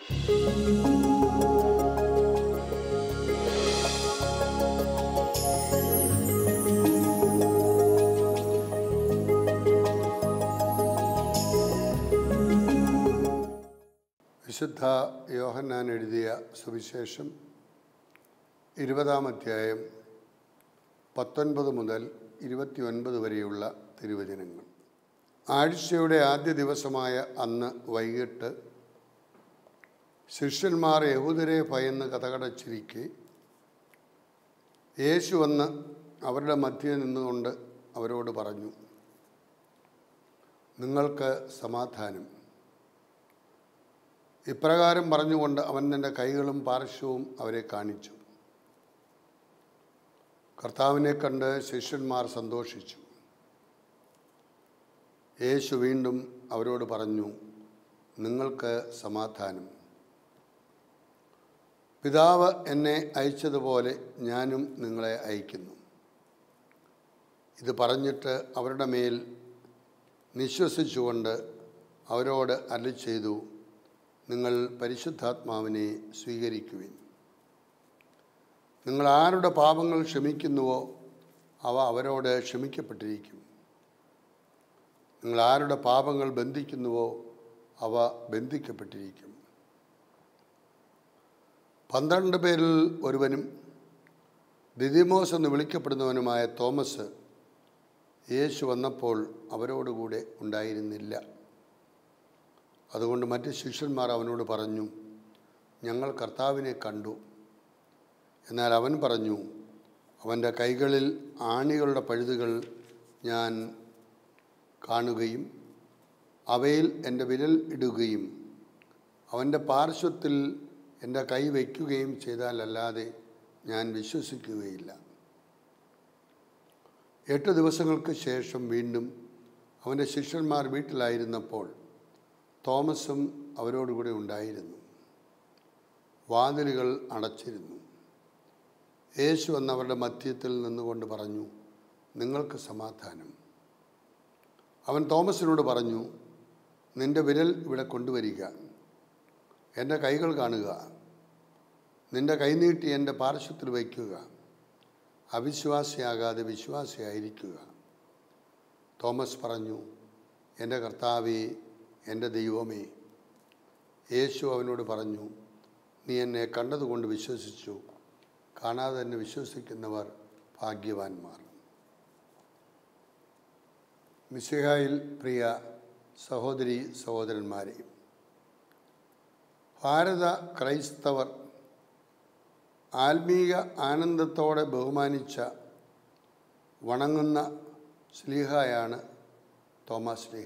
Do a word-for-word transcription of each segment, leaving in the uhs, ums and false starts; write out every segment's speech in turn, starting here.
വിശുദ്ധ യോഹന്നാൻ എഴുതിയ സുവിശേഷം ഇരുപതാം അധ്യായം പത്തൊൻപത് മുതൽ ഇരുപത്തി ഒൻപത് വരെയുള്ള തിരുവചനങ്ങൾ. ആഴ്ചയുടെ ആദ്യ ദിവസമായ അന്ന് വൈകിട്ട് ശിഷ്യന്മാർ യഹൂദരെ ഭയന്ന് കതകടച്ചിരിക്കെ യേശു വന്ന് അവരുടെ മധ്യേ നിന്നുകൊണ്ട് അവരോട് പറഞ്ഞു, നിങ്ങൾക്ക് സമാധാനം. ഇപ്രകാരം പറഞ്ഞുകൊണ്ട് അവൻ തൻ്റെ കൈകളും പാർശ്വവും അവരെ കാണിച്ചു. കർത്താവിനെ കണ്ട് ശിഷ്യന്മാർ സന്തോഷിച്ചു. യേശു വീണ്ടും അവരോട് പറഞ്ഞു, നിങ്ങൾക്ക് സമാധാനം. പിതാവ് എന്നെ അയച്ചതുപോലെ ഞാനും നിങ്ങളെ അയക്കുന്നു. ഇത് പറഞ്ഞിട്ട് അവരുടെ മേൽ നിശ്വസിച്ചുകൊണ്ട് അവരോട് അരുളിച്ചെയ്തു, നിങ്ങൾ പരിശുദ്ധാത്മാവിനെ സ്വീകരിക്കുവിൻ. നിങ്ങൾ ആരുടെ പാപങ്ങൾ ക്ഷമിക്കുന്നുവോ അവ അവരോട് ക്ഷമിക്കപ്പെട്ടിരിക്കും. നിങ്ങൾ ആരുടെ പാപങ്ങൾ ബന്ധിക്കുന്നുവോ അവ ബന്ധിക്കപ്പെട്ടിരിക്കും. പന്ത്രണ്ട് പേരിൽ ഒരുവനും ദിദിമോസ് എന്ന് വിളിക്കപ്പെടുന്നവനുമായ തോമസ് യേശു വന്നപ്പോൾ അവരോടുകൂടെ ഉണ്ടായിരുന്നില്ല. അതുകൊണ്ട് മറ്റ് ശിഷ്യന്മാർ അവനോട് പറഞ്ഞു, ഞങ്ങൾ കർത്താവിനെ കണ്ടു. എന്നാൽ അവൻ പറഞ്ഞു, അവൻ്റെ കൈകളിൽ ആണികളുടെ പഴുതുകൾ ഞാൻ കാണുകയും അവയിൽ എൻ്റെ വിരൽ ഇടുകയും അവൻ്റെ പാർശ്വത്തിൽ എൻ്റെ കൈ വയ്ക്കുകയും ചെയ്താലല്ലാതെ ഞാൻ വിശ്വസിക്കുകയില്ല. എട്ട് ദിവസങ്ങൾക്ക് ശേഷം വീണ്ടും അവൻ്റെ ശിഷ്യന്മാർ വീട്ടിലായിരുന്നപ്പോൾ തോമസും അവരോടുകൂടെ ഉണ്ടായിരുന്നു. വാതിലുകൾ അടച്ചിരുന്നു. യേശു എന്നവരുടെ മധ്യത്തിൽ നിന്നുകൊണ്ട് പറഞ്ഞു, നിങ്ങൾക്ക് സമാധാനം. അവൻ തോമസിനോട് പറഞ്ഞു, നിൻ്റെ വിരൽ ഇവിടെ കൊണ്ടുവരിക, എൻ്റെ കൈകൾ കാണുക, നിൻ്റെ കൈനീട്ടി എൻ്റെ പാർശ്വത്തിൽ വയ്ക്കുക. അവിശ്വാസിയാകാതെ വിശ്വാസിയായിരിക്കുക. തോമസ് പറഞ്ഞു, എൻ്റെ കർത്താവേ, എൻ്റെ ദൈവമേ. യേശു അവനോട് പറഞ്ഞു, നീ എന്നെ കണ്ടതുകൊണ്ട് വിശ്വസിച്ചു. കാണാതെ തന്നെ വിശ്വസിക്കുന്നവർ ഭാഗ്യവാന്മാർ. മിശിഹായിൽ പ്രിയ സഹോദരി സഹോദരന്മാരെ, ഭാരത ക്രൈസ്തവർ ആത്മീയ ആനന്ദത്തോടെ ബഹുമാനിച്ച വണങ്ങുന്ന ശ്ലീഹായാണ് തോമാസ് ശ്ലീഹ.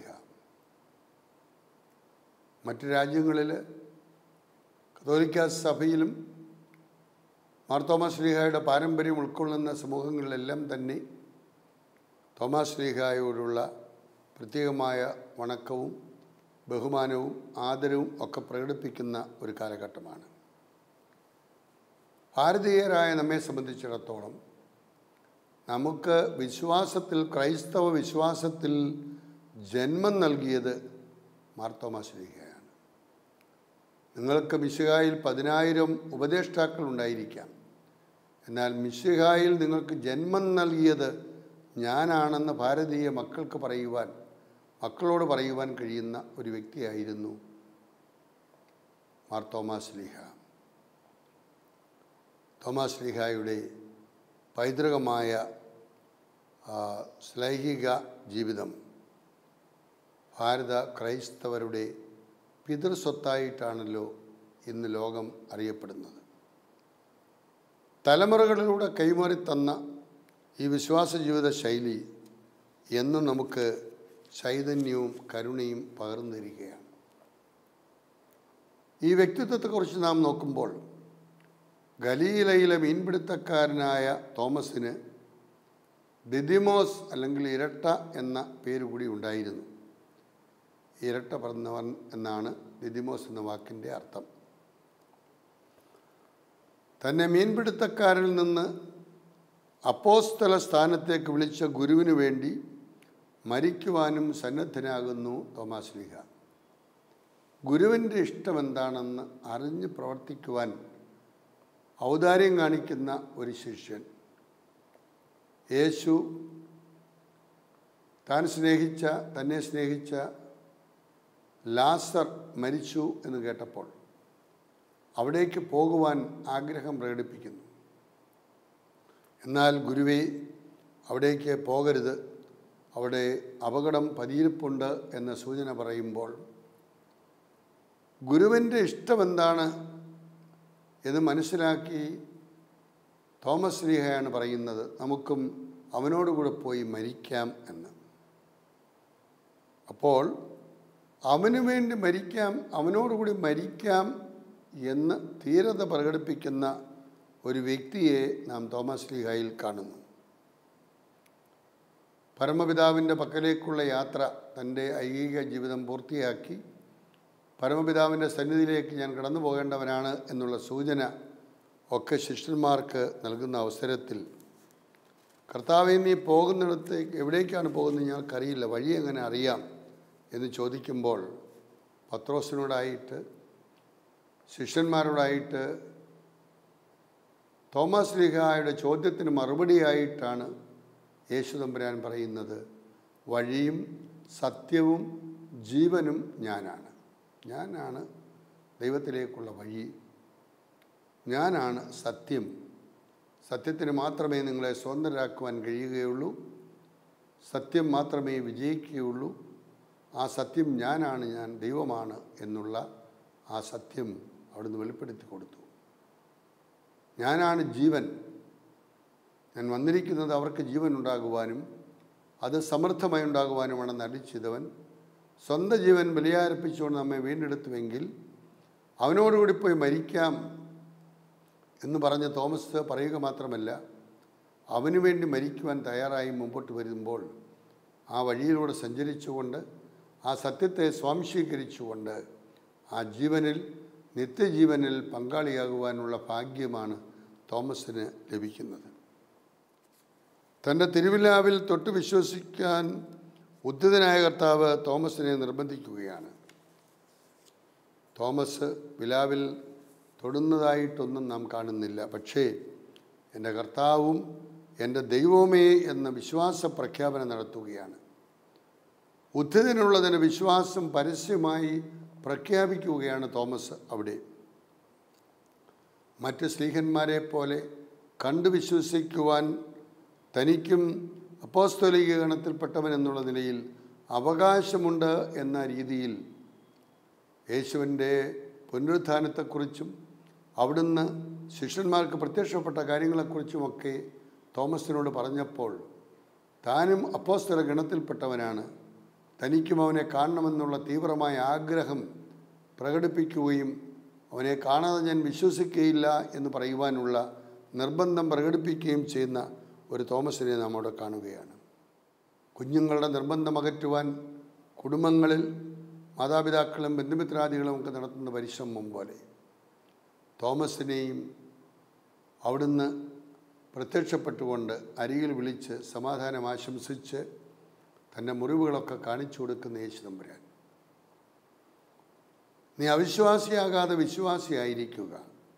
മറ്റ് രാജ്യങ്ങളിൽ കത്തോലിക്ക സഭയിലും മാർത്തോമാ ശ്ലീഹായുടെ പാരമ്പര്യം ഉൾക്കൊള്ളുന്ന സമൂഹങ്ങളിലെല്ലാം തന്നെ തോമാസ് ശ്ലീഹായോടുള്ള പ്രത്യേകമായ വണക്കവും ബഹുമാനവും ആദരവും ഒക്കെ പ്രകടിപ്പിക്കുന്ന ഒരു കാലഘട്ടമാണ്. ഭാരതീയരായ നമ്മെ സംബന്ധിച്ചിടത്തോളം നമുക്ക് വിശ്വാസത്തിൽ, ക്രൈസ്തവ വിശ്വാസത്തിൽ ജന്മം നൽകിയത് മാർത്തോമാ ശ്ലീഹയാണ്. നിങ്ങൾക്ക് മിശിഹായിൽ പതിനായിരം ഉപദേഷ്ടാക്കൾ ഉണ്ടായിരിക്കാം. എന്നാൽ മിശിഹായിൽ നിങ്ങൾക്ക് ജന്മം നൽകിയത് ഞാനാണെന്ന് ഭാരതീയ മക്കൾക്ക് പറയുവാൻ, മക്കളോട് പറയുവാൻ കഴിയുന്ന ഒരു വ്യക്തിയായിരുന്നു മാർത്തോമാ ശ്ലീഹ. തോമാസ് ശ്ലീഹായുടെ പൈതൃകമായ ശ്ലൈഹിക ജീവിതം ഭാരത ക്രൈസ്തവരുടെ പിതൃസ്വത്തായിട്ടാണല്ലോ ഇന്ന് ലോകം അറിയപ്പെടുന്നത്. തലമുറകളിലൂടെ കൈമാറിത്തന്ന ഈ വിശ്വാസ ജീവിത ശൈലി എന്നും നമുക്ക് ചൈതന്യവും കരുണയും പകർന്നു തരികയാണ്. ഈ വ്യക്തിത്വത്തെക്കുറിച്ച് നാം നോക്കുമ്പോൾ ഗലീലയിലെ മീൻപിടുത്തക്കാരനായ തോമസിന് ദിദിമോസ് അല്ലെങ്കിൽ ഇരട്ട എന്ന പേരുകൂടി ഉണ്ടായിരുന്നു. ഇരട്ട പറഞ്ഞവൻ എന്നാണ് ദിദിമോസ് എന്ന വാക്കിൻ്റെ അർത്ഥം. തന്നെ മീൻപിടുത്തക്കാരിൽ നിന്ന് അപ്പോസ്തല സ്ഥാനത്തേക്ക് വിളിച്ച ഗുരുവിന് വേണ്ടി മരിക്കുവാനും സന്നദ്ധനാകുന്നു തോമാസ് ശ്ലീഹ. ഗുരുവിൻ്റെ ഇഷ്ടമെന്താണെന്ന് അറിഞ്ഞ് പ്രവർത്തിക്കുവാൻ ഔദാര്യം കാണിക്കുന്ന ഒരു ശിഷ്യൻ. യേശു താൻ സ്നേഹിച്ച തന്നെ സ്നേഹിച്ച ലാസർ മരിച്ചു എന്ന് കേട്ടപ്പോൾ അവിടേക്ക് പോകുവാൻ ആഗ്രഹം പ്രകടിപ്പിക്കുന്നു. എന്നാൽ ഗുരുവേ, അവിടേക്ക് പോകരുത്, അവിടെ അപകടം പതിയിരിപ്പുണ്ട് എന്ന സൂചന പറയുമ്പോൾ ഗുരുവിൻ്റെ ഇഷ്ടമെന്താണ് എന്ന് മനസ്സിലാക്കി തോമസ് ശ്ലീഹയാണ് പറയുന്നത്, നമുക്കും അവനോടുകൂടെ പോയി മരിക്കാം എന്ന്. അപ്പോൾ അവന് വേണ്ടി മരിക്കാം, അവനോടുകൂടി മരിക്കാം എന്ന് ധീരത പ്രകടിപ്പിക്കുന്ന ഒരു വ്യക്തിയെ നാം തോമസ് ശ്ലീഹായിൽ കാണുന്നു. പരമപിതാവിൻ്റെ പക്കലേക്കുള്ള യാത്ര, തൻ്റെ ഐഹിക ജീവിതം പൂർത്തിയാക്കി പരമപിതാവിൻ്റെ സന്നിധിയിലേക്ക് ഞാൻ കടന്നു പോകേണ്ടവനാണ് എന്നുള്ള സൂചന ഒക്കെ ശിഷ്യന്മാർക്ക് നൽകുന്ന അവസരത്തിൽ കർത്താവേ, നീ പോകുന്നിടത്തേക്ക് എവിടേക്കാണ് പോകുന്നത് ഞങ്ങൾക്കറിയില്ല, വഴി എങ്ങനെ അറിയാം എന്ന് ചോദിക്കുമ്പോൾ പത്രോസിനോടായിട്ട് ശിഷ്യന്മാരോടായിട്ട് തോമസ് ശ്ലീഹായുടെ ചോദ്യത്തിന് മറുപടിയായിട്ടാണ് യേശു തമ്പുരാൻ പറയുന്നത്, വഴിയും സത്യവും ജീവനും ഞാനാണ്. ഞാനാണ് ദൈവത്തിലേക്കുള്ള വഴി, ഞാനാണ് സത്യം. സത്യത്തിന് മാത്രമേ നിങ്ങളെ സ്വതന്ത്രരാക്കുവാൻ കഴിയുകയുള്ളൂ, സത്യം മാത്രമേ വിജയിക്കുകയുള്ളൂ. ആ സത്യം ഞാനാണ്, ഞാൻ ദൈവമാണ് എന്നുള്ള ആ സത്യം അവിടുന്ന് വെളിപ്പെടുത്തി കൊടുത്തു. ഞാനാണ് ജീവൻ, ഞാൻ വന്നിരിക്കുന്നത് അവർക്ക് ജീവൻ ഉണ്ടാകുവാനും അത് സമൃദ്ധമായി ഉണ്ടാകുവാനുമാണെന്ന് അടിച്ചിതവൻ സ്വന്തം ജീവൻ ബലിയർപ്പിച്ചുകൊണ്ട് നമ്മെ വീണ്ടെടുത്തുവെങ്കിൽ അവനോടുകൂടി പോയി മരിക്കാം എന്ന് പറഞ്ഞ് തോമസ് പറയുക മാത്രമല്ല, അവനു വേണ്ടി മരിക്കുവാൻ തയ്യാറായി മുമ്പോട്ട് വരുമ്പോൾ ആ വഴിയിലൂടെ സഞ്ചരിച്ചുകൊണ്ട് ആ സത്യത്തെ സ്വാംശീകരിച്ചുകൊണ്ട് ആ ജീവനിൽ, നിത്യജീവനിൽ പങ്കാളിയാകുവാനുള്ള ഭാഗ്യമാണ് തോമസിന് ലഭിക്കുന്നത്. തൻ്റെ തിരുവിലാവിൽ തൊട്ട് വിശ്വസിക്കാൻ ഉദ്ധിതനായ കർത്താവ് തോമസിനെ നിർബന്ധിക്കുകയാണ്. തോമസ് വിലാവിൽ തൊടുന്നതായിട്ടൊന്നും നാം കാണുന്നില്ല. പക്ഷേ എൻ്റെ കർത്താവും എൻ്റെ ദൈവവുമേ എന്ന വിശ്വാസ പ്രഖ്യാപനം നടത്തുകയാണ്. ഉദ്ധിതനുള്ളതിന് വിശ്വാസം പരസ്യമായി പ്രഖ്യാപിക്കുകയാണ് തോമസ് അവിടെ. മറ്റ് സ്ലീഹന്മാരെ പോലെ കണ്ടു വിശ്വസിക്കുവാൻ തനിക്കും അപ്പോസ്തോലിക ഗണത്തിൽപ്പെട്ടവൻ എന്നുള്ള നിലയിൽ അവകാശമുണ്ട് എന്ന രീതിയിൽ യേശുവിൻ്റെ പുനരുത്ഥാനത്തെക്കുറിച്ചും അവിടുന്ന് ശിഷ്യന്മാർക്ക് പ്രത്യക്ഷപ്പെട്ട കാര്യങ്ങളെക്കുറിച്ചുമൊക്കെ തോമസിനോട് പറഞ്ഞപ്പോൾ താനും അപ്പോസ്തല ഗണത്തിൽപ്പെട്ടവനാണ്, തനിക്കും അവനെ കാണണമെന്നുള്ള തീവ്രമായ ആഗ്രഹം പ്രകടിപ്പിക്കുകയും അവനെ കാണാതെ ഞാൻ വിശ്വസിക്കുകയില്ല എന്ന് പറയുവാനുള്ള നിർബന്ധം പ്രകടിപ്പിക്കുകയും ചെയ്യുന്ന ഒരു തോമസിനെ നാം അവിടെ കാണുകയാണ്. കുഞ്ഞുങ്ങളുടെ നിർബന്ധം അകറ്റുവാൻ കുടുംബങ്ങളിൽ മാതാപിതാക്കളും ബന്ധുമിത്രാദികളും ഒക്കെ നടത്തുന്ന പരിശ്രമം പോലെ തോമസിനെയും അവിടുന്ന് പ്രത്യക്ഷപ്പെട്ടുകൊണ്ട് അരികിൽ വിളിച്ച് സമാധാനം ആശംസിച്ച് തൻ്റെ മുറിവുകളൊക്കെ കാണിച്ചു കൊടുക്കുന്ന യേശു തമ്പുരാൻ, നീ അവിശ്വാസിയാകാതെ വിശ്വാസിയായിരിക്കുക,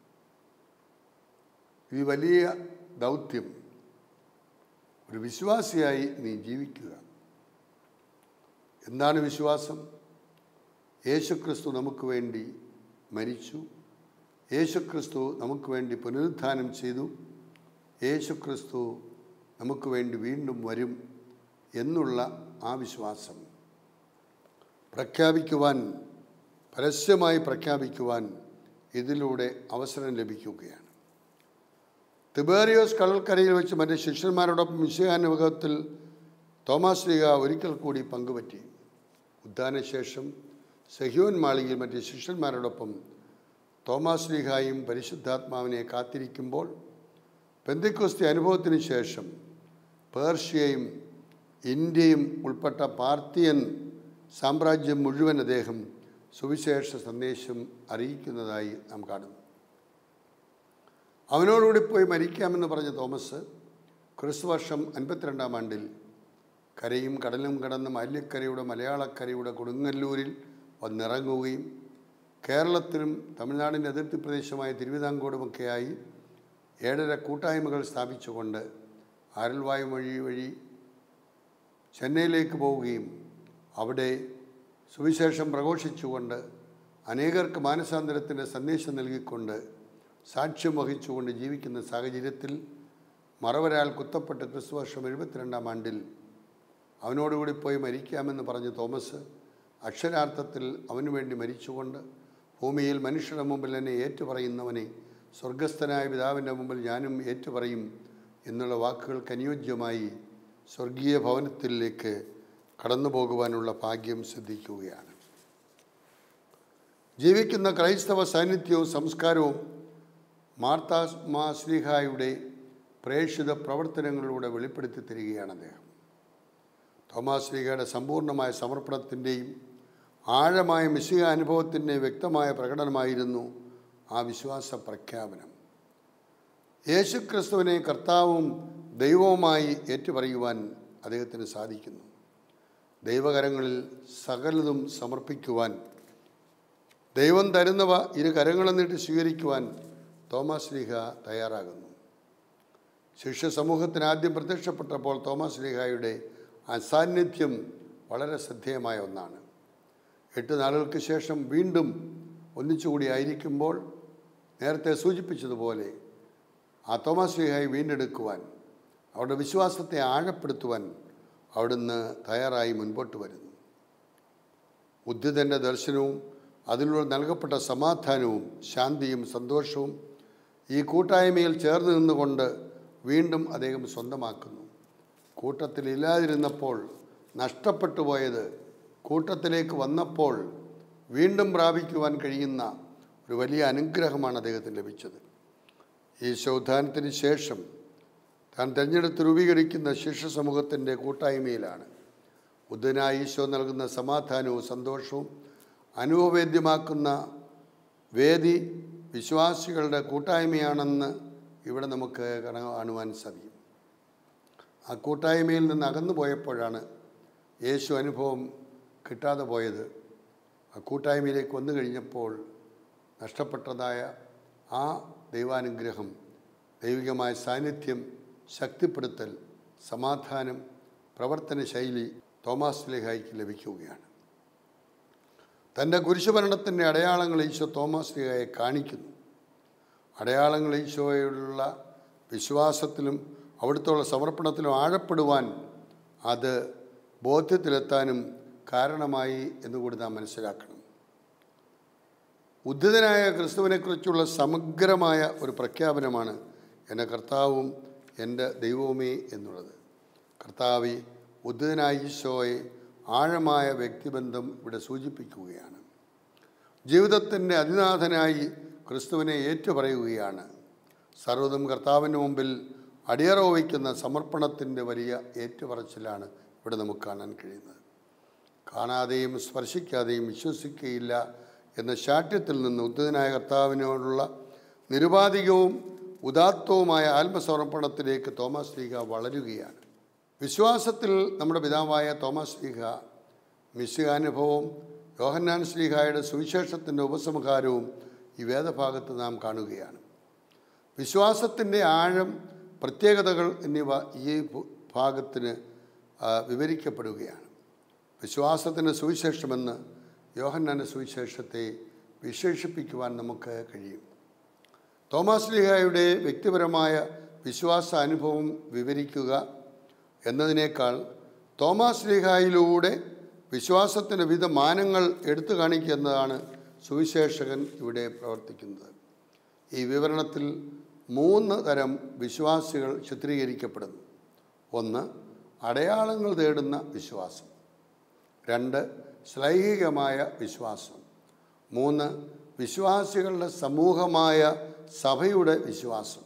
ഈ വലിയ ദൗത്യം ഒരു വിശ്വാസിയായി നീ ജീവിക്കുക. എന്താണ് വിശ്വാസം? യേശുക്രിസ്തു നമുക്ക് വേണ്ടി മരിച്ചു, യേശുക്രിസ്തു നമുക്ക് വേണ്ടി പുനരുത്ഥാനം ചെയ്തു, യേശുക്രിസ്തു നമുക്ക് വേണ്ടി വീണ്ടും വരും എന്നുള്ള ആ വിശ്വാസം പ്രഖ്യാപിക്കുവാൻ, പരസ്യമായി പ്രഖ്യാപിക്കുവാൻ ഇതിലൂടെ അവസരം ലഭിക്കുകയാണ്. തിബേറിയോസ് കടൽക്കരയിൽ വെച്ച് മറ്റ് ശിഷ്യന്മാരോടൊപ്പം മിശിഹാനുഭവത്തിൽ തോമസ് ശ്ലീഹ ഒരിക്കൽ കൂടി പങ്കുപറ്റി. ഉദ്ധാനശേഷം സെഹ്യോൻ മാളികയിൽ മറ്റ് ശിഷ്യന്മാരോടൊപ്പം തോമസ് ശ്ലീഹായും പരിശുദ്ധാത്മാവിനെ കാത്തിരിക്കുമ്പോൾ പെന്തക്കോസ്തി അനുഭവത്തിന് ശേഷം പേർഷ്യയും ഇന്ത്യയും ഉൾപ്പെട്ട പാർത്തിയൻ സാമ്രാജ്യം മുഴുവൻ അദ്ദേഹം സുവിശേഷ സന്ദേശം അറിയിക്കുന്നതായി നാം കാണുന്നു. അവനോടുകൂടി പോയി മരിക്കാമെന്ന് പറഞ്ഞ തോമസ് ക്രിസ്തുവർഷം അൻപത്തിരണ്ടാം ആണ്ടിൽ കരയും കടലും കടന്ന് മല്യക്കരയുടെ മലയാളക്കരയുടെ കൊടുങ്ങല്ലൂരിൽ വന്നിറങ്ങുകയും കേരളത്തിലും തമിഴ്നാടിൻ്റെ അതിർത്തി പ്രദേശമായ തിരുവിതാംകൂറുമൊക്കെയായി ഏഴര കൂട്ടായ്മകൾ സ്ഥാപിച്ചുകൊണ്ട് ആരൽവായു വഴി വഴി ചെന്നൈയിലേക്ക് പോവുകയും അവിടെ സുവിശേഷം പ്രഘോഷിച്ചുകൊണ്ട് അനേകർക്ക് മാനസാന്തരത്തിൻ്റെ സന്ദേശം നൽകിക്കൊണ്ട് സാക്ഷ്യം വഹിച്ചുകൊണ്ട് ജീവിക്കുന്ന സാഹചര്യത്തിൽ മറവരാൽ കുത്തപ്പെട്ട് ക്രിസ്തുവർഷം എഴുപത്തിരണ്ടാം ആണ്ടിൽ അവനോടുകൂടി പോയി മരിക്കാമെന്ന് പറഞ്ഞ് തോമസ് അക്ഷരാർത്ഥത്തിൽ അവനു വേണ്ടി മരിച്ചുകൊണ്ട് ഭൂമിയിൽ മനുഷ്യരുടെ മുമ്പിൽ എന്നെ ഏറ്റുപറയുന്നവനെ സ്വർഗസ്ഥനായ പിതാവിൻ്റെ മുമ്പിൽ ഞാനും ഏറ്റുപറയും എന്നുള്ള വാക്കുകൾക്ക് അനുയോജ്യമായി സ്വർഗീയ ഭവനത്തിലേക്ക് കടന്നു പോകുവാനുള്ള ഭാഗ്യം സിദ്ധിക്കുകയാണ്. ജീവിക്കുന്ന ക്രൈസ്തവ സാന്നിധ്യവും സംസ്കാരവും മാർത്താ മാ ശ്ലീഹായുടെ പ്രേക്ഷിത പ്രവർത്തനങ്ങളിലൂടെ വെളിപ്പെടുത്തി തരികയാണ് അദ്ദേഹം. തോമാസ് ശ്ലീഹയുടെ സമ്പൂർണ്ണമായ സമർപ്പണത്തിൻ്റെയും ആഴമായ മിശിഹ അനുഭവത്തിൻ്റെയും വ്യക്തമായ പ്രകടനമായിരുന്നു ആ വിശ്വാസ പ്രഖ്യാപനം. യേശുക്രിസ്തുവിനെ കർത്താവും ദൈവവുമായി ഏറ്റുപറയുവാൻ അദ്ദേഹത്തിന് സാധിക്കുന്നു. ദൈവകരങ്ങളിൽ സകലതും സമർപ്പിക്കുവാൻ, ദൈവം തരുന്നവ ഇരു കരങ്ങളും നീട്ടി സ്വീകരിക്കുവാൻ തോമാസ് ശ്ലീഹ തയ്യാറാകുന്നു. ശിഷ്യ സമൂഹത്തിന് ആദ്യം പ്രത്യക്ഷപ്പെട്ടപ്പോൾ തോമാസ് ശ്ലീഹായുടെ അസാന്നിധ്യം വളരെ ശ്രദ്ധേയമായ ഒന്നാണ്. എട്ട് നാളുകൾക്ക് ശേഷം വീണ്ടും ഒന്നിച്ചുകൂടി ആയിരിക്കുമ്പോൾ നേരത്തെ സൂചിപ്പിച്ചതുപോലെ ആ തോമാസ് ശ്ലീഹായെ വീണ്ടെടുക്കുവാൻ, അവരുടെ വിശ്വാസത്തെ ആഴപ്പെടുത്തുവാൻ അവിടുന്ന് തയ്യാറായി മുൻപോട്ട് വരുന്നു. ഉദ്ധിതൻ്റെ ദർശനവും അതിലൂടെ നൽകപ്പെട്ട സമാധാനവും ശാന്തിയും സന്തോഷവും ഈ കൂട്ടായ്മയിൽ ചേർന്ന് നിന്നുകൊണ്ട് വീണ്ടും അദ്ദേഹം സ്വന്തമാക്കുന്നു. കൂട്ടത്തിലില്ലാതിരുന്നപ്പോൾ നഷ്ടപ്പെട്ടു പോയത് കൂട്ടത്തിലേക്ക് വന്നപ്പോൾ വീണ്ടും പ്രാപിക്കുവാൻ കഴിയുന്ന ഒരു വലിയ അനുഗ്രഹമാണ് അദ്ദേഹത്തിന് ലഭിച്ചത്. ഈ ശൗധാനത്തിന് ശേഷം താൻ തിരഞ്ഞെടുത്ത് രൂപീകരിക്കുന്ന ശിഷ്യ സമൂഹത്തിൻ്റെ കൂട്ടായ്മയിലാണ് ഉദ്ധിതനായ ഈശോ നൽകുന്ന സമാധാനവും സന്തോഷവും അനുഭവവേദ്യമാക്കുന്ന വേദി വിശ്വാസികളുടെ കൂട്ടായ്മയാണെന്ന് ഇവിടെ നമുക്ക് കാണുവാൻ സാധിക്കും. ആ കൂട്ടായ്മയിൽ നിന്ന് അകന്നു പോയപ്പോഴാണ് യേശു അനുഭവം കിട്ടാതെ പോയത്. ആ കൂട്ടായ്മയിലേക്ക് വന്നു കഴിഞ്ഞപ്പോൾ നഷ്ടപ്പെട്ടതായ ആ ദൈവാനുഗ്രഹം, ദൈവികമായ സാന്നിധ്യം, ശക്തിപ്പെടുത്തൽ, സമാധാനം, പ്രവർത്തന ശൈലി തോമാസ് ശ്ലീഹായ്ക്ക് ലഭിക്കുകയാണ്. തൻ്റെ കുരിശുമരണത്തിൻ്റെ അടയാളങ്ങൾ ഈശോ തോമാസ് ശ്ലീഹായെ കാണിക്കുന്നു. അടയാളങ്ങൾ ഈശോയോടുള്ള വിശ്വാസത്തിലും അവിടുത്തെ സമർപ്പണത്തിലും ആഴപ്പെടുവാൻ, അത് ബോധ്യത്തിലെത്താനും കാരണമായി എന്നുകൂടി നാം മനസ്സിലാക്കണം. ഉദ്ധിതനായ ക്രിസ്തുവിനെക്കുറിച്ചുള്ള സമഗ്രമായ ഒരു പ്രഖ്യാപനമാണ് എൻ്റെ കർത്താവും എൻ്റെ ദൈവവുമേ എന്നുള്ളത്. കർത്താവ് ഉദ്ധിതനായ ഈശോയെ ആഴമായ വ്യക്തിബന്ധം ഇവിടെ സൂചിപ്പിക്കുകയാണ്. ജീവിതത്തിൻ്റെ അതിനാഥനായി ക്രിസ്തുവിനെ ഏറ്റുപറയുകയാണ്. സർവ്വതും കർത്താവിൻ്റെ മുമ്പിൽ അടിയറ വയ്ക്കുന്ന സമർപ്പണത്തിൻ്റെ വലിയ ഏറ്റുപറച്ചിലാണ് ഇവിടെ നമുക്ക് കാണാൻ കഴിയുന്നത്. കാണാതെയും സ്പർശിക്കാതെയും വിശ്വസിക്കുകയില്ല എന്ന ശാഠ്യത്തിൽ നിന്ന് ഉദ്ധിതനായ കർത്താവിനോടുള്ള നിരുപാധികവും ഉദാത്തവുമായ ആത്മസമർപ്പണത്തിലേക്ക് തോമാസ് ശ്ലീഹ വളരുകയാണ്. വിശ്വാസത്തിൽ നമ്മുടെ പിതാവായ തോമാസ് ശ്ലീഹ മിശിഹാനുഭവവും യോഹന്നാൻ ശ്ലീഹായുടെ സുവിശേഷത്തിൻ്റെ ഉപസംഹാരവും ഈ വേദഭാഗത്ത് നാം കാണുകയാണ്. വിശ്വാസത്തിൻ്റെ ആഴം, പ്രത്യേകതകൾ എന്നിവ ഈ ഭാഗത്തിന് വിവരിക്കപ്പെടുകയാണ്. വിശ്വാസത്തിൻ്റെ സുവിശേഷമെന്ന് യോഹന്നാൻ്റെ സുവിശേഷത്തെ വിശേഷിപ്പിക്കുവാൻ നമുക്ക് കഴിയും. തോമാസ് ശ്ലീഹായുടെ വ്യക്തിപരമായ വിശ്വാസ അനുഭവം വിവരിക്കുക എന്നതിനേക്കാൾ തോമാസ് ശ്ലീഹായിലൂടെ വിശ്വാസത്തിൻ്റെ വിവിധ മാനങ്ങൾ എടുത്തു കാണിക്കുക എന്നതാണ് സുവിശേഷകൻ ഇവിടെ പ്രവർത്തിക്കുന്നത്. ഈ വിവരണത്തിൽ മൂന്ന് തരം വിശ്വാസികൾ ചിത്രീകരിക്കപ്പെടുന്നു. ഒന്ന്, അടയാളങ്ങൾ തേടുന്ന വിശ്വാസം. രണ്ട്, ശ്ലൈഹികമായ വിശ്വാസം. മൂന്ന്, വിശ്വാസികളുടെ സമൂഹമായ സഭയുടെ വിശ്വാസം.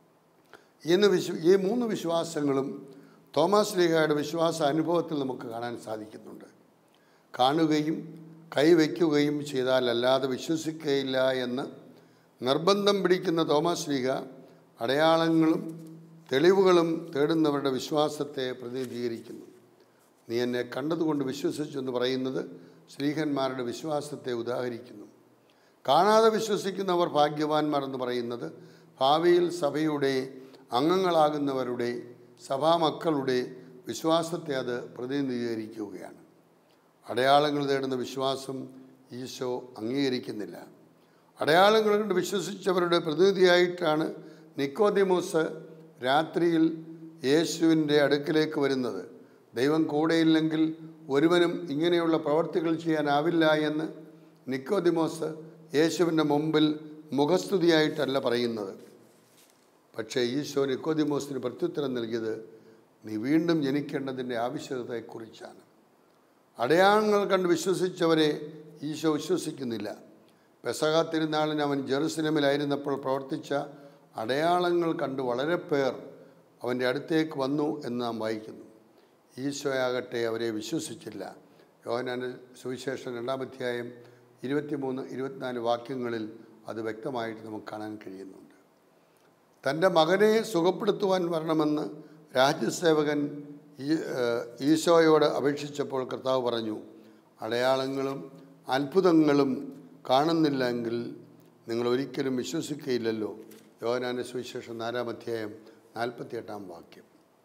ഇന്ന് വിശ്വ ഈ മൂന്ന് വിശ്വാസങ്ങളും തോമാസ് ശ്ലീഹായുടെ വിശ്വാസ അനുഭവത്തിൽ നമുക്ക് കാണാൻ സാധിക്കുന്നുണ്ട്. കാണുകയും കൈവയ്ക്കുകയും ചെയ്താലല്ലാതെ വിശ്വസിക്കുകയില്ല എന്ന് നിർബന്ധം പിടിക്കുന്ന തോമാസ് ശ്ലീഹ അടയാളങ്ങളും തെളിവുകളും തേടുന്നവരുടെ വിശ്വാസത്തെ പ്രതിനിധീകരിക്കുന്നു. നീ എന്നെ കണ്ടതുകൊണ്ട് വിശ്വസിച്ചു എന്ന് പറയുന്നത് ശ്ലീഹന്മാരുടെ വിശ്വാസത്തെ ഉദാഹരിക്കുന്നു. കാണാതെ വിശ്വസിക്കുന്നവർ ഭാഗ്യവാന്മാർ എന്ന് പറയുന്നത് ഭാവിയിൽ സഭയുടെ അംഗങ്ങളാകുന്നവരുടെ സഭാമക്കളുടെ വിശ്വാസത്തെ അത് പ്രതിനിധീകരിക്കുകയാണ്. അടയാളങ്ങൾ തേടുന്ന വിശ്വാസം ഈശോ അംഗീകരിക്കുന്നില്ല. അടയാളങ്ങൾ കൊണ്ട് വിശ്വസിച്ചവരുടെ പ്രതിനിധിയായിട്ടാണ് നിക്കോദിമോസ് രാത്രിയിൽ യേശുവിൻ്റെ അടുക്കിലേക്ക് വരുന്നത്. ദൈവം കൂടെയില്ലെങ്കിൽ ഒരുവനും ഇങ്ങനെയുള്ള പ്രവർത്തികൾ ചെയ്യാനാവില്ല എന്ന് നിക്കോദിമോസ് യേശുവിൻ്റെ മുമ്പിൽ മുഖസ്തുതിയായിട്ടല്ല പറയുന്നത്. പക്ഷേ ഈശോ നിക്കോദിമോസിന് പ്രത്യുത്തരം നൽകിയത് നീ വീണ്ടും ജനിക്കേണ്ടതിൻ്റെ ആവശ്യകതയെക്കുറിച്ചാണ്. അടയാളങ്ങൾ കണ്ട് വിശ്വസിച്ചവരെ ഈശോ വിശ്വസിക്കുന്നില്ല. പെസഹ തിരുനാളിന് അവൻ ജെറുസലേമിലായിരുന്നപ്പോൾ പ്രവർത്തിച്ച അടയാളങ്ങൾ കണ്ട് വളരെ പേർ അവൻ്റെ അടുത്തേക്ക് വന്നു എന്ന് നാം വായിക്കുന്നു. ഈശോയാകട്ടെ അവരെ വിശ്വസിച്ചില്ല. യോഹന്നാന്റെ സുവിശേഷം രണ്ടാം അധ്യായം ഇരുപത്തിമൂന്ന് ഇരുപത്തിനാല് വാക്യങ്ങളിൽ അത് വ്യക്തമായിട്ട് നമുക്ക് കാണാൻ കഴിയുന്നുണ്ട്. തൻ്റെ മകനെ സുഖപ്പെടുത്തുവാൻ വരണമെന്ന് രാജ്യസേവകൻ ഈശോയോട് അപേക്ഷിച്ചപ്പോൾ കർത്താവ് പറഞ്ഞു, അടയാളങ്ങളും അത്ഭുതങ്ങളും കാണുന്നില്ലെങ്കിൽ നിങ്ങൾ ഒരിക്കലും വിശ്വസിക്കുകയില്ലല്ലോ. യോഹന്നാന്റെ സുവിശേഷം നാലാം അധ്യായം നാൽപ്പത്തി എട്ടാം വാക്യം.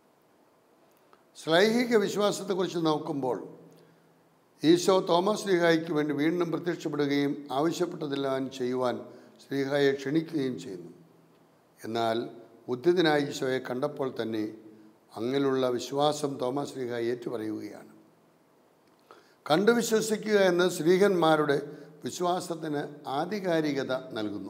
ശ്ലൈഹിക വിശ്വാസത്തെക്കുറിച്ച് നോക്കുമ്പോൾ ഈശോ തോമസ് ശ്ലീഹായ്ക്ക് വേണ്ടി വീണ്ടും പ്രത്യക്ഷപ്പെടുകയും ആവശ്യപ്പെട്ടതെല്ലാം ചെയ്യുവാൻ ശ്ലീഹായെ ക്ഷണിക്കുകയും ചെയ്യുന്നു. എന്നാൽ ഉദ്ധിതനായ ഈശോയെ കണ്ടപ്പോൾ തന്നെ അങ്ങനെയുള്ള വിശ്വാസം തോമസ് ശ്ലീഹ ഏറ്റുപറയുകയാണ്. കണ്ടു വിശ്വസിക്കുക എന്ന ശ്ലീഹന്മാരുടെ വിശ്വാസത്തിന് ആധികാരികത നൽകുന്നു.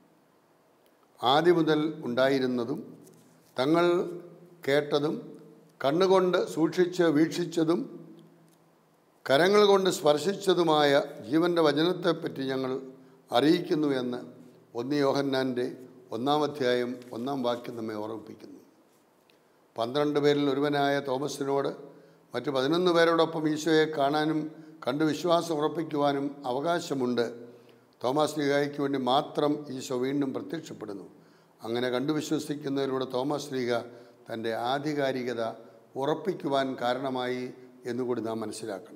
ആദ്യം മുതൽ ഉണ്ടായിരുന്നതും തങ്ങൾ കേട്ടതും കണ്ണുകൊണ്ട് സൂക്ഷിച്ച് വീക്ഷിച്ചതും കരങ്ങൾ കൊണ്ട് സ്പർശിച്ചതുമായ ജീവൻ്റെ വചനത്തെപ്പറ്റി ഞങ്ങൾ അറിയിക്കുന്നു എന്ന് ഒന്ന് യോഹന്നാൻ്റെ ഒന്നാം അധ്യായം ഒന്നാം വാക്യം നമ്മെ ഓർമ്മിപ്പിക്കുന്നു. പന്ത്രണ്ട് പേരിൽ ഒരുവനായ തോമസിനോട് മറ്റു പതിനൊന്ന് പേരോടൊപ്പം ഈശോയെ കാണാനും കണ്ടു വിശ്വാസം ഉറപ്പിക്കുവാനും അവകാശമുണ്ട്. തോമസ് ശ്ലീഹായ്ക്ക് വേണ്ടി മാത്രം ഈശോ വീണ്ടും പ്രത്യക്ഷപ്പെടുന്നു. അങ്ങനെ കണ്ടു വിശ്വസിക്കുന്നതിലൂടെ തോമസ് ശ്ലീഹ തൻ്റെ ആധികാരികത ഉറപ്പിക്കുവാൻ കാരണമായി എന്നുകൂടി നാം മനസ്സിലാക്കണം.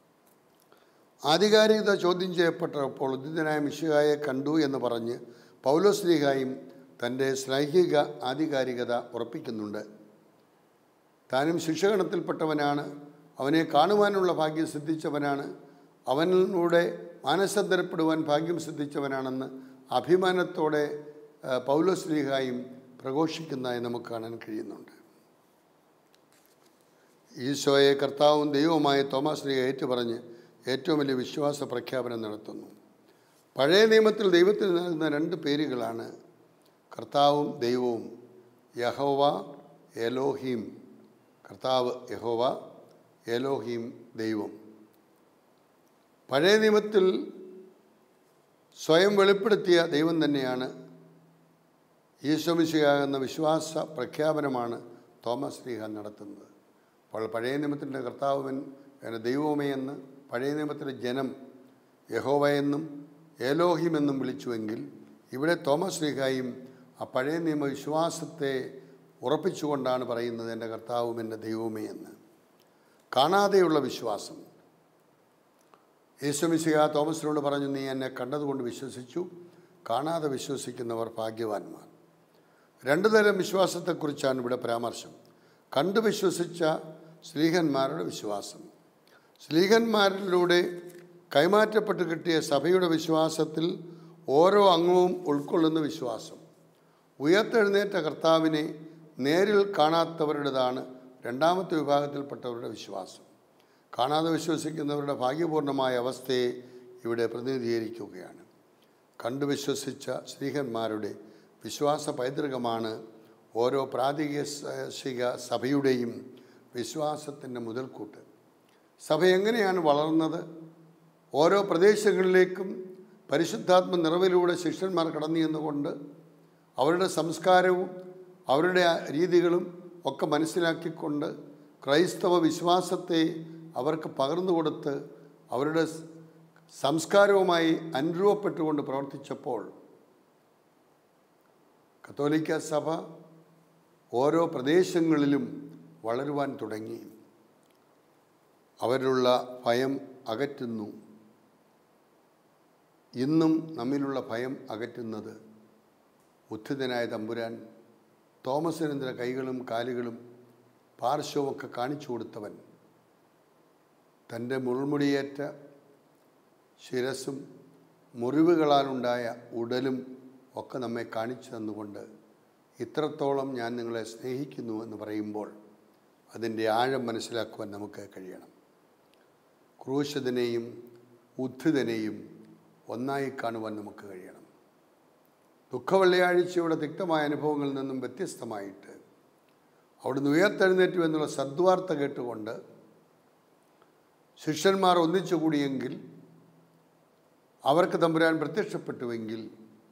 ആധികാരികത ചോദ്യം ചെയ്യപ്പെട്ടപ്പോൾ ഉദ്ധിതനായ മിശിഹായെ കണ്ടു എന്ന് പറഞ്ഞ് പൗലോസ് ശ്ലീഹായും തൻ്റെ ശ്ലൈഹിക ആധികാരികത ഉറപ്പിക്കുന്നുണ്ട്. താനും ശിക്ഷഗണത്തിൽപ്പെട്ടവനാണ്, അവനെ കാണുവാനുള്ള ഭാഗ്യം സിദ്ധിച്ചവനാണ്, അവനിലൂടെ മാനസാന്തരപ്പെടുവാൻ ഭാഗ്യം സിദ്ധിച്ചവനാണെന്ന് അഭിമാനത്തോടെ പൗലോസ് ശ്ലീഹായും പ്രഘോഷിക്കുന്നതായി നമുക്ക് കാണാൻ കഴിയുന്നുണ്ട്. ഈശോയെ കർത്താവും ദൈവവുമായ തോമസ് ശ്ലീഹ ഏറ്റുപറഞ്ഞ് ഏറ്റവും വലിയ വിശ്വാസ പ്രഖ്യാപനം നടത്തുന്നു. പഴയ നിയമത്തിൽ ദൈവത്തിന് നൽകുന്ന രണ്ട് പേരുകളാണ് കർത്താവും ദൈവവും. യഹോവ, എലോഹീം. കർത്താവ് യഹോവ, എലോഹീം ദൈവം. പഴയ നിയമത്തിൽ സ്വയം വെളിപ്പെടുത്തിയ ദൈവം തന്നെയാണ് ഈശോ മിശിഹായെന്ന വിശ്വാസ പ്രഖ്യാപനമാണ് തോമസ് ശ്ലീഹ നടത്തുന്നത്. അപ്പോൾ പഴയ നിയമത്തിൻ്റെ കർത്താവൻ ദൈവമേ എന്ന് പഴയ നിയമത്തിലെ ജനം യഹോവ എന്നും എലോഹിം എന്നും വിളിച്ചുവെങ്കിൽ ഇവിടെ തോമസ് ശ്ലീഹായും ആ പഴയ നിയമ വിശ്വാസത്തെ ഉറപ്പിച്ചുകൊണ്ടാണ് പറയുന്നത് എൻ്റെ കർത്താവും എൻ്റെ ദൈവമേ എന്ന്. കാണാതെയുള്ള വിശ്വാസം. യേശു മിശിഹാ തോമസിനോട് പറഞ്ഞു, നീ എന്നെ കണ്ടതുകൊണ്ട് വിശ്വസിച്ചു, കാണാതെ വിശ്വസിക്കുന്നവർ ഭാഗ്യവാന്മാർ. രണ്ടു തരം വിശ്വാസത്തെക്കുറിച്ചാണ് ഇവിടെ പരാമർശം. കണ്ടു വിശ്വസിച്ച ശ്ലീഹന്മാരുടെ വിശ്വാസം. ശ്ലീഹന്മാരിലൂടെ കൈമാറ്റപ്പെട്ട് കിട്ടിയ സഭയുടെ വിശ്വാസത്തിൽ ഓരോ അംഗവും ഉൾക്കൊള്ളുന്ന വിശ്വാസം. ഉയർത്തെഴുന്നേറ്റ കർത്താവിനെ നേരിൽ കാണാത്തവരുടേതാണ് രണ്ടാമത്തെ വിഭാഗത്തിൽപ്പെട്ടവരുടെ വിശ്വാസം. കാണാതെ വിശ്വസിക്കുന്നവരുടെ ഭാഗ്യപൂർണമായ അവസ്ഥയെ ഇവിടെ പ്രതിനിധീകരിക്കുകയാണ്. കണ്ടു വിശ്വസിച്ച ശ്ലീഹന്മാരുടെ വിശ്വാസ പൈതൃകമാണ് ഓരോ പ്രാദേശിക സഭയുടെയും വിശ്വാസത്തിൻ്റെ മുതൽക്കൂട്ട്. സഭ എങ്ങനെയാണ് വളർന്നത്? ഓരോ പ്രദേശങ്ങളിലേക്കും പരിശുദ്ധാത്മ നിറവിലൂടെ ശിഷ്യന്മാർ കടന്നു ചെന്നുകൊണ്ട് അവരുടെ സംസ്കാരവും അവരുടെ രീതികളും ഒക്കെ മനസ്സിലാക്കിക്കൊണ്ട് ക്രൈസ്തവ വിശ്വാസത്തെ അവർക്ക് പകർന്നു കൊടുത്ത് അവരുടെ സംസ്കാരവുമായി അനുരൂപപ്പെട്ടുകൊണ്ട് പ്രവർത്തിച്ചപ്പോൾ കത്തോലിക്ക സഭ ഓരോ പ്രദേശങ്ങളിലും വളരുവാൻ തുടങ്ങി. അവരിലുള്ള ഭയം അകറ്റുന്നു. ഇന്നും നമ്മിലുള്ള ഭയം അകറ്റുന്നത് ഉത്ഥിതനായ തമ്പുരാൻ തോമസിനെതിരെ കൈകളും കാലുകളും പാർശ്വമൊക്കെ കാണിച്ചു കൊടുത്തവൻ തൻ്റെ മുൾമുടിയേറ്റ ശിരസും മുറിവുകളാലുണ്ടായ ഉടലും ഒക്കെ നമ്മെ കാണിച്ചു തന്നുകൊണ്ട് ഇത്രത്തോളം ഞാൻ നിങ്ങളെ സ്നേഹിക്കുന്നു എന്ന് പറയുമ്പോൾ അതിൻ്റെ ആഴം മനസ്സിലാക്കുവാൻ നമുക്ക് കഴിയണം. ക്രൂശിതനെയും ഉത്ഥിതനെയും ഒന്നായി കാണുവാൻ നമുക്ക് കഴിയണം. ദുഃഖവെള്ളിയാഴ്ചയുടെ തിക്തമായ അനുഭവങ്ങളിൽ നിന്നും വ്യത്യസ്തമായിട്ട് അവിടുന്ന് ഉയർത്തെഴുന്നേറ്റു എന്നുള്ള സദ്വാർത്ത കേട്ടുകൊണ്ട് ശിഷ്യന്മാർ ഒന്നിച്ചു കൂടിയെങ്കിൽ, അവർക്ക് തമ്പുരാൻ പ്രത്യക്ഷപ്പെട്ടുവെങ്കിൽ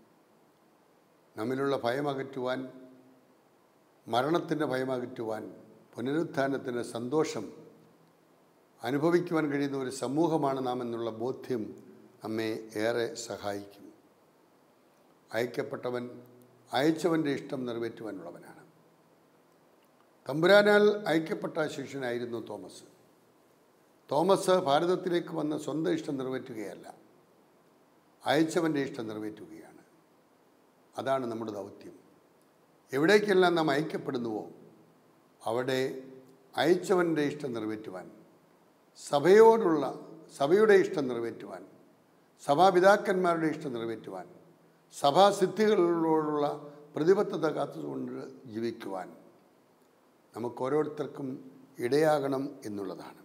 നമ്മിലുള്ള ഭയമകറ്റുവാൻ, മരണത്തിൻ്റെ ഭയമകറ്റുവാൻ, പുനരുത്ഥാനത്തിൻ്റെ സന്തോഷം അനുഭവിക്കുവാൻ കഴിയുന്ന ഒരു സമൂഹമാണ് നാം എന്നുള്ള ബോധ്യം നമ്മെ ഏറെ സഹായിക്കും. അയക്കപ്പെട്ടവൻ അയച്ചവൻ്റെ ഇഷ്ടം നിറവേറ്റുവാനുള്ളവനാണ്. തമ്പുരാനാൽ അയക്കപ്പെട്ട ശിഷ്യനായിരുന്നു തോമസ്. തോമസ് ഭാരതത്തിലേക്ക് വന്ന് സ്വന്തം ഇഷ്ടം നിറവേറ്റുകയല്ല, അയച്ചവൻ്റെ ഇഷ്ടം നിറവേറ്റുകയാണ്. അതാണ് നമ്മുടെ ദൗത്യം. എവിടേക്കെല്ലാം നാം അയക്കപ്പെടുന്നുവോ അവിടെ അയച്ചവൻ്റെ ഇഷ്ടം നിറവേറ്റുവാൻ, സഭയോടുള്ള സഭയുടെ ഇഷ്ടം നിറവേറ്റുവാൻ, സഭാപിതാക്കന്മാരുടെ ഇഷ്ടം നിറവേറ്റുവാൻ, സഭാസിദ്ധികളോടുള്ള പ്രതിബദ്ധത കാത്തുകൊണ്ട് ജീവിക്കുവാൻ നമുക്കോരോരുത്തർക്കും ഇടയാകണം എന്നുള്ളതാണ്.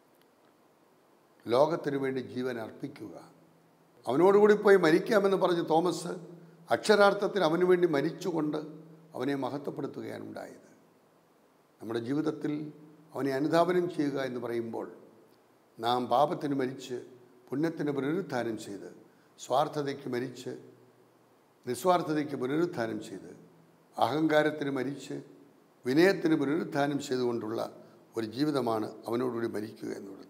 ലോകത്തിനു വേണ്ടി ജീവൻ അർപ്പിക്കുക. അവനോടുകൂടി പോയി മരിക്കാമെന്ന് പറഞ്ഞ് തോമസ് അക്ഷരാർത്ഥത്തിൽ അവനു വേണ്ടി മരിച്ചുകൊണ്ട് അവനെ മഹത്വപ്പെടുത്തുകയാണ് ഉണ്ടായത്. നമ്മുടെ ജീവിതത്തിൽ അവനെ അനുധാവനം ചെയ്യുക എന്ന് പറയുമ്പോൾ നാം പാപത്തിന് മരിച്ച് പുണ്യത്തിന് പുനരുത്ഥാനം ചെയ്ത്, സ്വാർത്ഥതയ്ക്ക് മരിച്ച് നിസ്വാർത്ഥതയ്ക്ക് പുനരുത്ഥാനം ചെയ്ത്, അഹങ്കാരത്തിന് മരിച്ച് വിനയത്തിന് പുനരുത്ഥാനം ചെയ്തുകൊണ്ടുള്ള ഒരു ജീവിതമാണ് അവനോടുകൂടി മരിക്കുക എന്നുള്ളത്.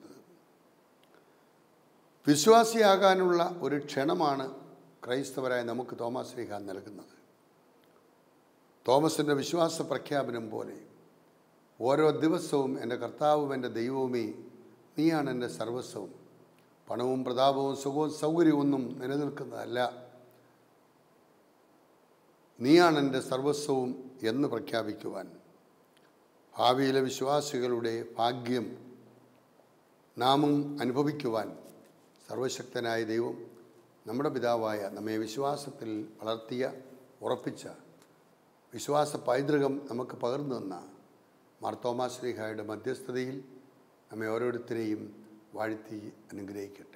വിശ്വാസിയാകാനുള്ള ഒരു ക്ഷണമാണ് ക്രൈസ്തവരായ നമുക്ക് തോമസ് ശ്ലീഹ നൽകുന്നത്. തോമസിൻ്റെ വിശ്വാസ പ്രഖ്യാപനം പോലെ ഓരോ ദിവസവും എൻ്റെ കർത്താവും എൻ്റെ ദൈവവുമേ നീയാണ് എൻ്റെ സർവസ്വവും, പണവും പ്രതാപവും സുഖവും സൗകര്യവും ഒന്നും നിലനിൽക്കുന്നതല്ല, നീയാണ് എൻ്റെ സർവസ്വവും എന്ന് പ്രഖ്യാപിക്കുവാൻ ഭാവിയിലെ വിശ്വാസികളുടെ ഭാഗ്യം നാമും അനുഭവിക്കുവാൻ സർവശക്തനായ ദൈവം നമ്മുടെ പിതാവായ നമ്മെ വിശ്വാസത്തിൽ വളർത്തിയ, ഉറപ്പിച്ച വിശ്വാസ പൈതൃകം നമുക്ക് പകർന്നു തന്ന മാർ തോമസ് ശ്ലീഹായുടെ മധ്യസ്ഥതയിൽ നമ്മെ ഓരോരുത്തരെയും വാഴ്ത്തി അനുഗ്രഹിക്കട്ടെ.